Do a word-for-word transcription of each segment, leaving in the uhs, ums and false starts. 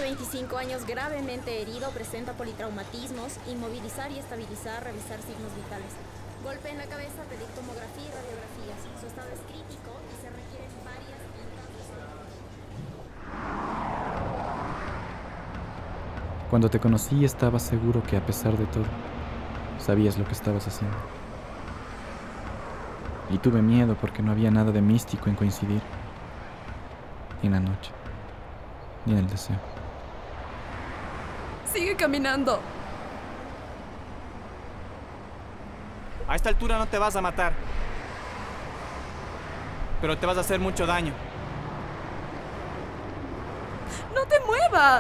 veinticinco años, gravemente herido, presenta politraumatismos, inmovilizar y estabilizar, revisar signos vitales. Golpe en la cabeza, pedir tomografía y radiografías. Su estado es crítico y se requieren varias pintas. Cuando te conocí estaba seguro que a pesar de todo, sabías lo que estabas haciendo. Y tuve miedo porque no había nada de místico en coincidir, ni en la noche, ni en el deseo. Sigue caminando. A esta altura no te vas a matar, pero te vas a hacer mucho daño. ¡No te muevas!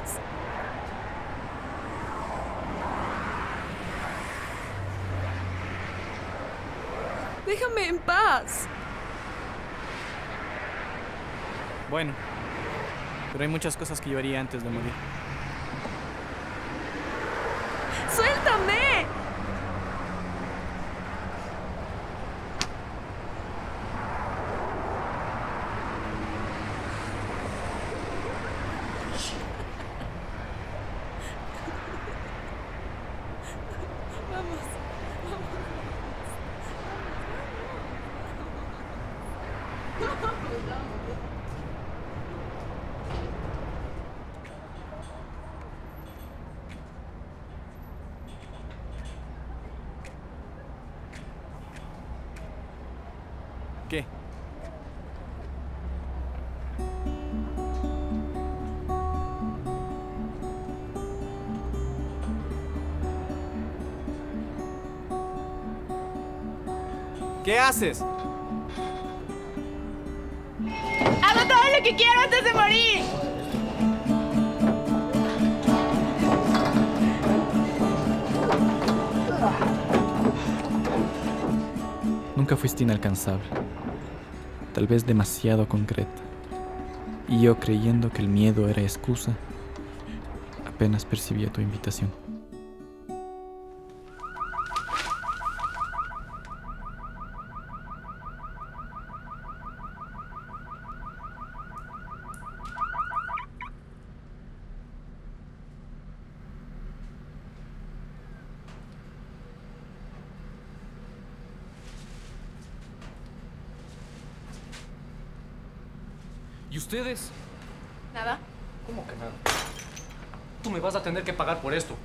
Déjame en paz. Bueno, pero hay muchas cosas que yo haría antes de morir. ¡Suéltame! Vamos, ¿Qué? ¿Qué haces? ¡hago todo lo que quiero antes de morir! Nunca fuiste inalcanzable, tal vez demasiado concreta, y yo creyendo que el miedo era excusa, apenas percibía tu invitación. ¿Y ustedes? Nada. ¿Cómo que nada? Tú me vas a tener que pagar por esto.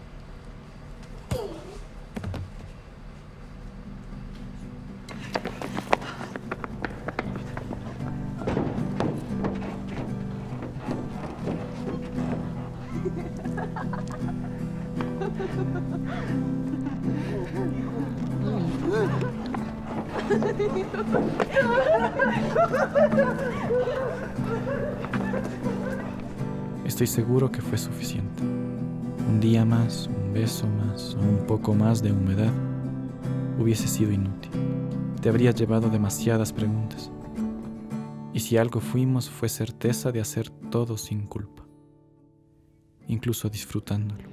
Estoy seguro que fue suficiente. Un día más, un beso más o un poco más de humedad hubiese sido inútil. Te habrías llevado demasiadas preguntas. Y si algo fuimos fue certeza de hacer todo sin culpa, incluso disfrutándolo.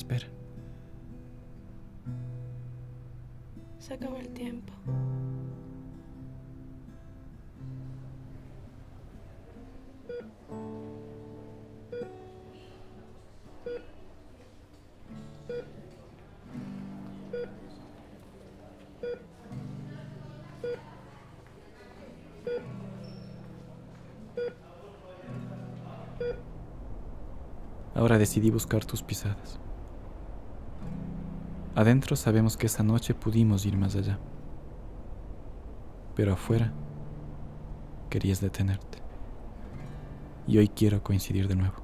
espera. Se acabó el tiempo. Ahora decidí buscar tus pisadas. Adentro sabemos que esa noche pudimos ir más allá, pero afuera querías detenerte. Y hoy quiero coincidir de nuevo.